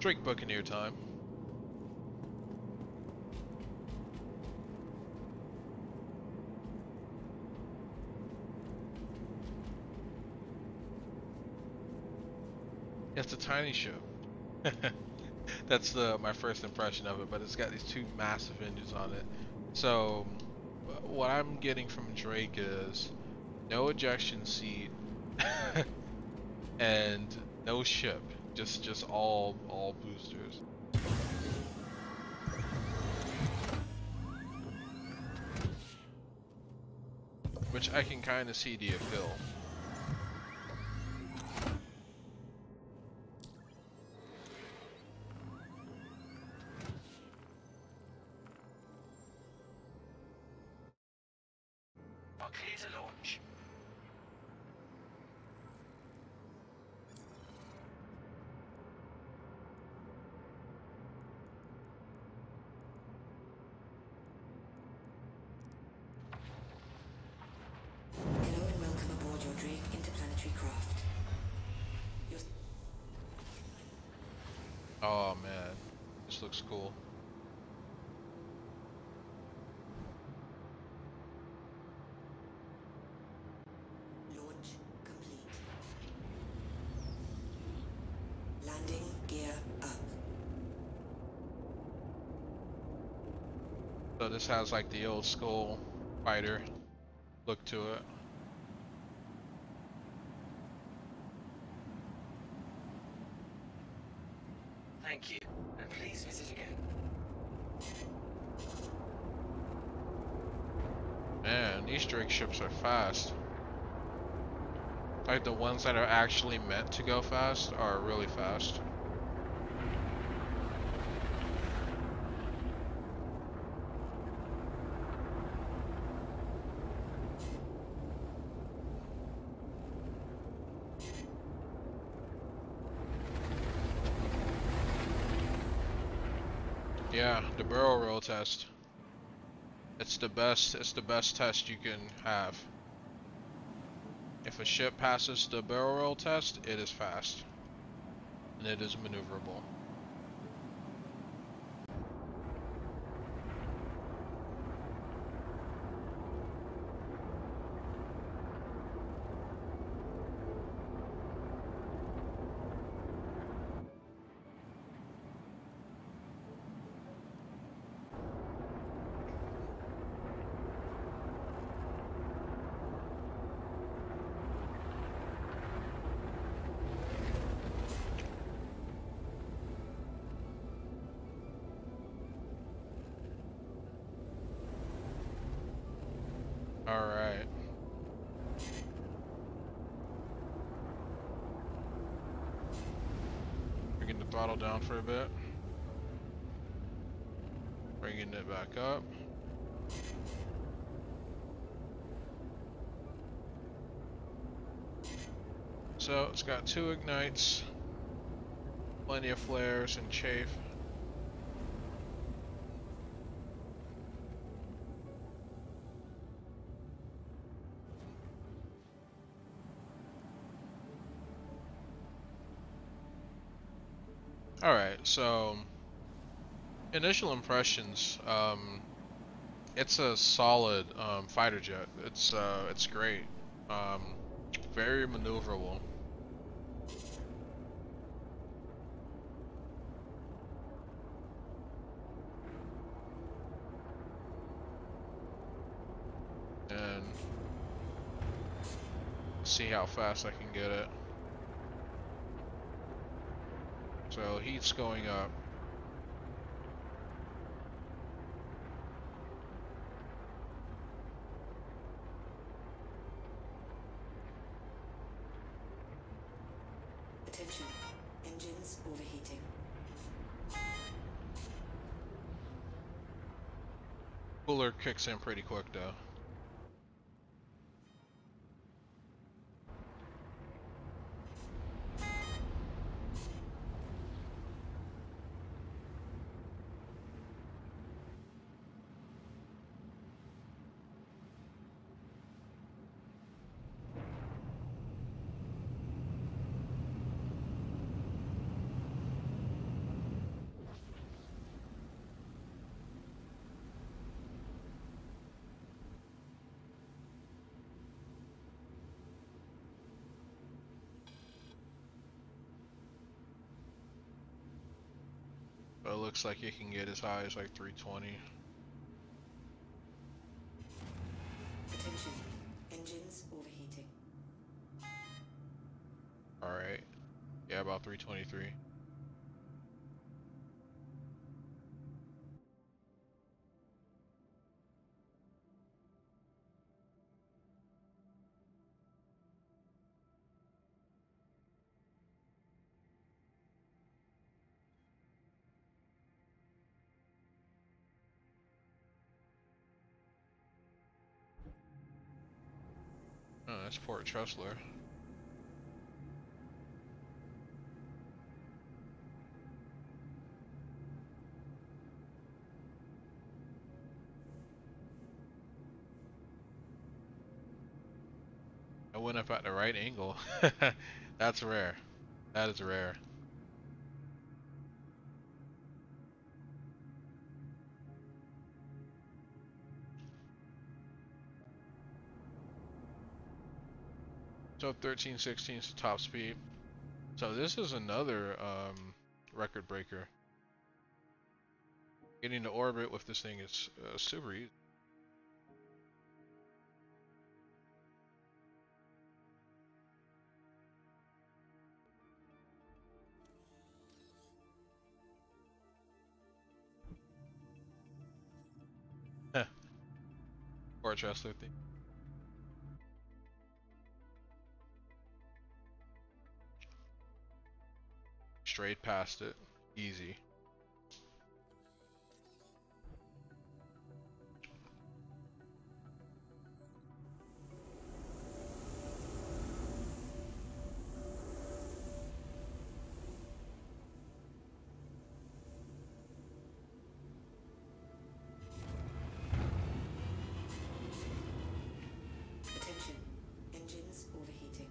Drake Buccaneer time. It's a tiny ship. That's my first impression of it, but it's got these two massive engines on it. So what I'm getting from Drake is no ejection seat and no ship, just all boosters. Which I can kind of see the appeal. Clear to launch. Hello and welcome aboard your Drake interplanetary craft. Oh man, this looks cool. Launch complete. Landing gear up. So this has like the old school fighter look to it. Thank you, and please visit again. Man, these Drake ships are fast. Like the ones that are actually meant to go fast are really fast. Yeah, the barrel roll test. It's the best test you can have. If a ship passes the barrel roll test, it is fast. And it is maneuverable. Alright. Bringing the throttle down for a bit. Bringing it back up. So it's got 2 ignites, plenty of flares and chafe. Alright, so initial impressions, it's a solid fighter jet. It's great. Very maneuverable. And see how fast I can get it. So heat's going up. Attention. Engines overheating. Cooler kicks in pretty quick though. But it looks like it can get as high as like 320. Attention. Engines overheating. Alright. Yeah, about 323. Oh, that's Port Tressler. I went up at the right angle. That's rare. That is rare. So 1316 is the top speed. So this is another record breaker. Getting to orbit with this thing is super easy. Port Tressler thing. Straight past it. Easy. Attention. Engines overheating.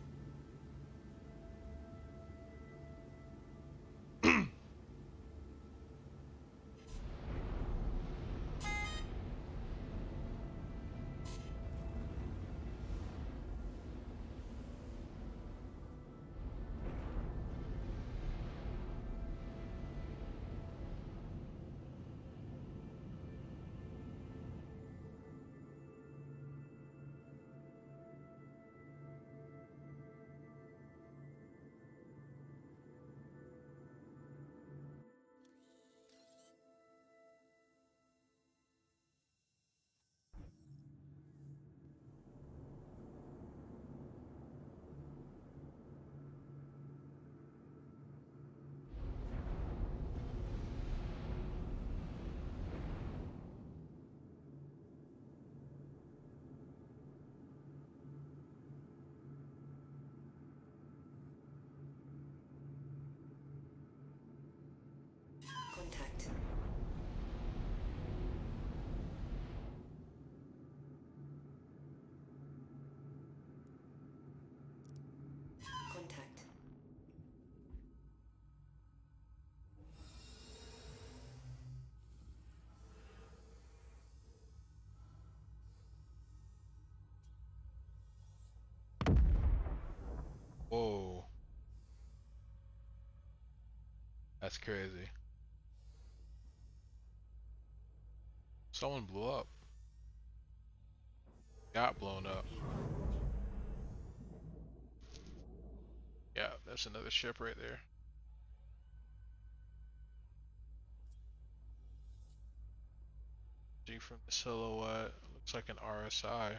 Contact. Contact. Whoa. That's crazy. Someone blew up. Got blown up. Yeah, that's another ship right there. See from the silhouette, looks like an RSI.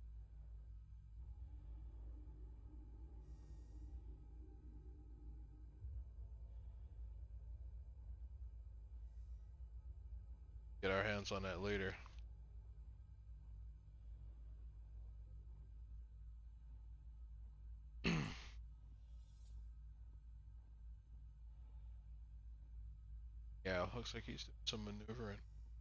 Get our hands on that later. Yeah, looks like he's doing some maneuvering.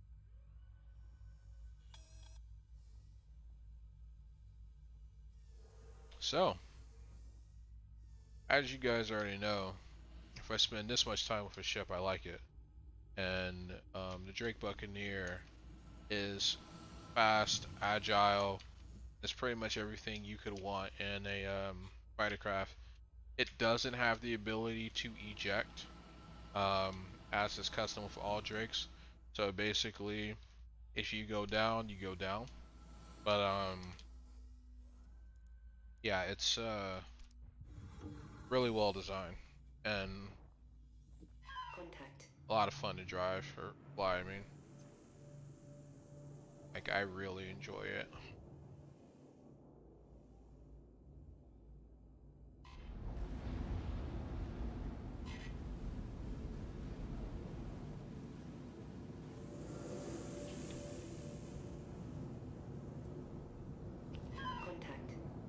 So, as you guys already know, if I spend this much time with a ship, I like it. And the Drake Buccaneer is fast, agile. It's pretty much everything you could want in a fighter craft. It doesn't have the ability to eject. as is custom with all Drakes. So basically, if you go down, you go down. But yeah, it's really well designed and Contact. a lot of fun to drive or fly. I mean, like I really enjoy it. Contact.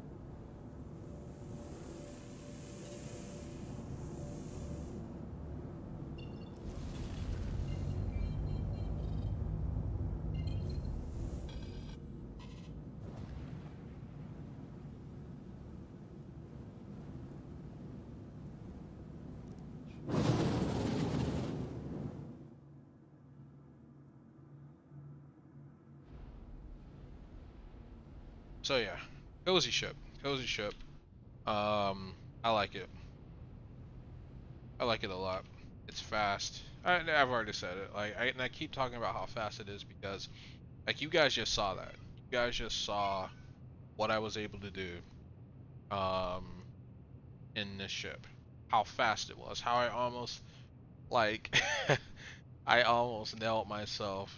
So yeah, cozy ship, cozy ship. I like it. I like it a lot. It's fast. I've already said it. Like, and I keep talking about how fast it is because, like, you guys just saw that. You guys just saw what I was able to do, um, in this ship. How fast it was. How I almost, like, I almost nailed myself,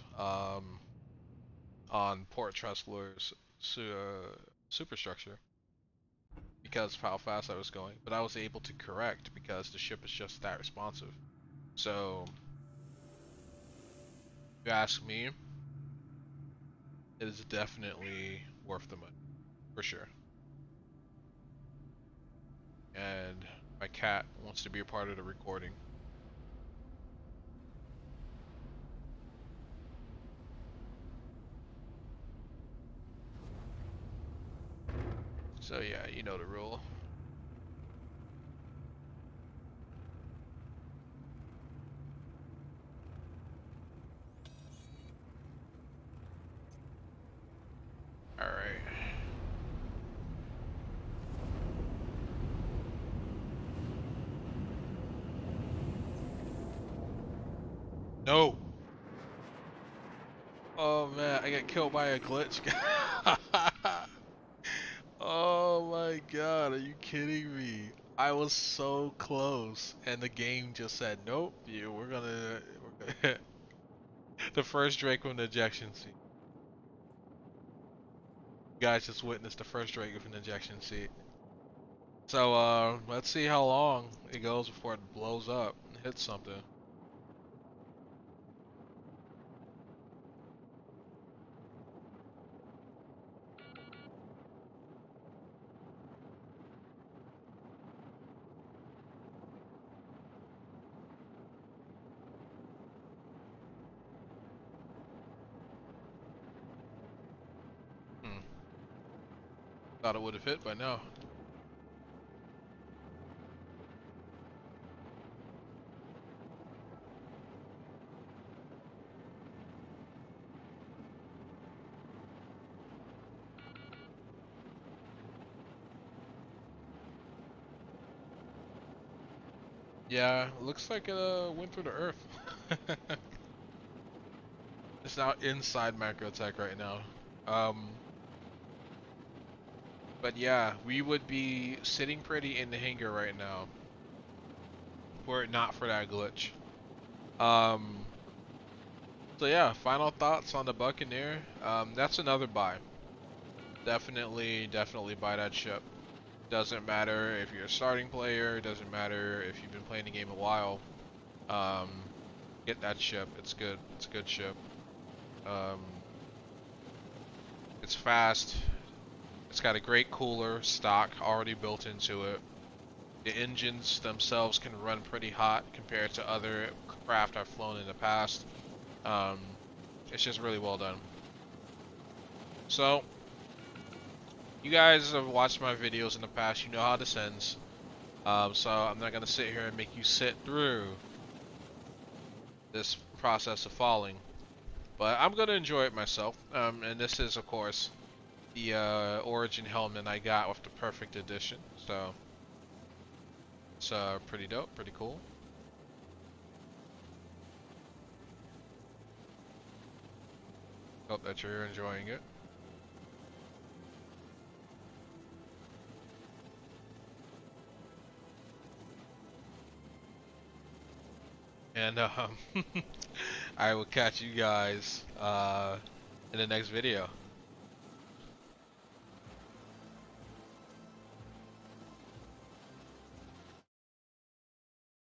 on Port Trustler's superstructure because of how fast I was going. But I was able to correct because the ship is just that responsive. So, if you ask me, it is definitely worth the money, for sure. And my cat wants to be a part of the recording. So yeah, you know the rule. Alright. No! Oh man, I got killed by a glitch. Oh my god, are you kidding me? I was so close, and the game just said, nope, we're gonna the first Drake from the ejection seat. You guys just witnessed the first Drake from the ejection seat. So, let's see how long it goes before it blows up and hits something. Hmm. Thought it would have hit by now. Yeah, looks like it went through the earth. It's now inside Macrotech right now. Um, but yeah, we would be sitting pretty in the hangar right now were it not for that glitch. Um, so yeah, final thoughts on the Buccaneer. That's another buy. Definitely buy that ship. Doesn't matter if you're a starting player, doesn't matter if you've been playing the game a while. Um, get that ship. It's good. It's a good ship. Um, it's fast. It's got a great cooler stock already built into it. The engines themselves can run pretty hot compared to other craft I've flown in the past. Um, it's just really well done. So, you guys have watched my videos in the past. You know how this ends. So I'm not gonna sit here and make you sit through this process of falling, but I'm gonna enjoy it myself. And this is, of course, the Origin helmet I got with the Perfect Edition. So it's pretty dope, pretty cool. Hope that you're enjoying it. And I will catch you guys in the next video.